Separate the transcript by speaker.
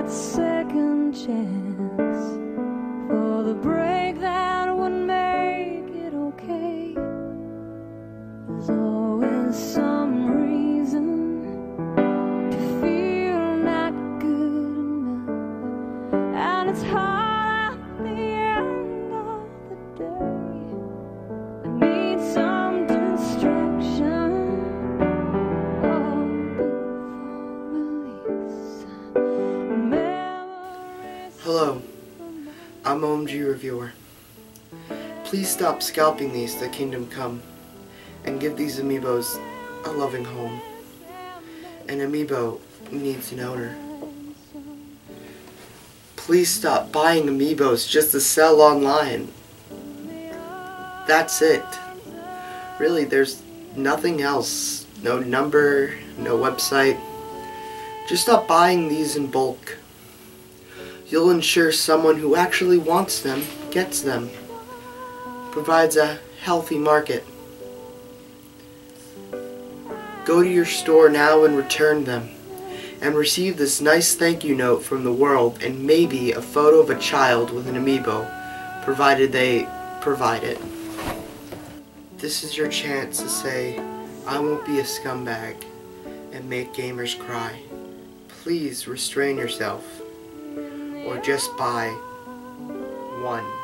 Speaker 1: that second chance for the break that would make it okay. There's always some reason to feel not good enough, and it's hard at the end of the day. I need some distraction or release.
Speaker 2: Hello, I'm OMG Reviewer. Please stop scalping these to Kingdom Come and give these Amiibos a loving home. An Amiibo needs an owner. Please stop buying Amiibos just to sell online. That's it. Really, there's nothing else. No number, no website. Just stop buying these in bulk. You'll ensure someone who actually wants them gets them. Provides a healthy market. Go to your store now and return them, and receive this nice thank you note from the world and maybe a photo of a child with an Amiibo, provided they provide it. This is your chance to say, I won't be a scumbag, and make gamers cry. Please restrain yourself, or just buy one.